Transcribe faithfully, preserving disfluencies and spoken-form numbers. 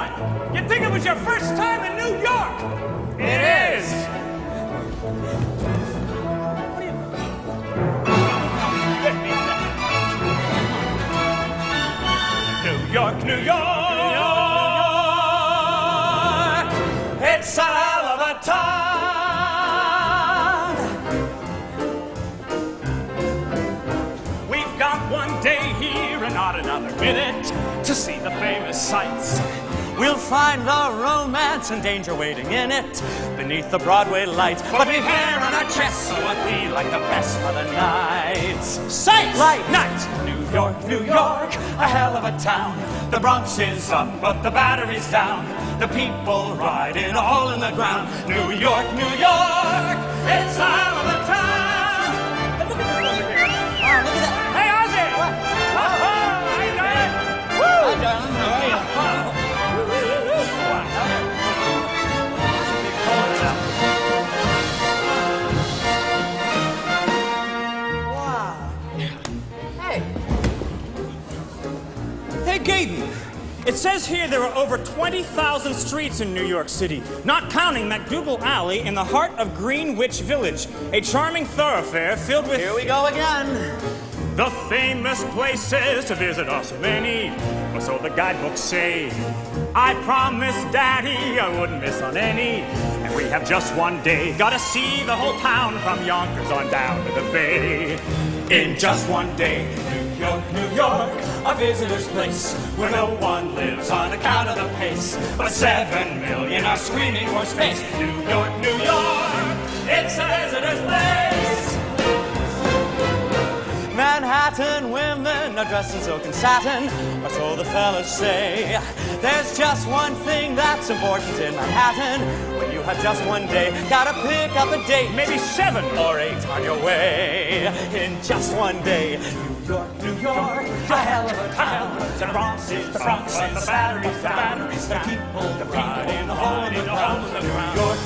on! You'd think it was your first time in New York! It is! New York, New York! It's a hell of a town! We've got one day here and not another minute to see the famous sights. We'll find the romance and danger waiting in it beneath the Broadway lights. But we've hair on our chests, so it'll be like the best for the nights. Sights! Right, nights! New York, New York, a hell of a town. The Bronx is up, but the Battery's down. The people riding all in the ground. New York, New York, it's a hell of a town. And look at this over here. Oh, look at that. Hey, Ozzy! What? Oh, oh, how you doing? Woo! Hi, darling. How are you? Wow. Hey, Gaydon, it says here there are over twenty thousand streets in New York City, not counting MacDougal Alley in the heart of Greenwich Village, a charming thoroughfare filled with... Here we go again. The famous places to visit are so many, or so the guidebooks say. I promised Daddy I wouldn't miss on any, and we have just one day. Gotta see the whole town from Yonkers on down to the Bay. In just one day, New York, New York, a visitor's place where no one lives on account of the pace, but seven million are screaming for space. New York, New York, it's a visitor's place. Manhattan women are dressed in silk and satin, or so the fellas say. There's just one thing that's important in Manhattan. When you have just one day, gotta pick up a date, maybe seven or eight on your way. In just one day, New York, New York, a hell of a town. The Bronx is the Bronx, and the Battery's the Battery's the people, the people riding all in the ground. New York,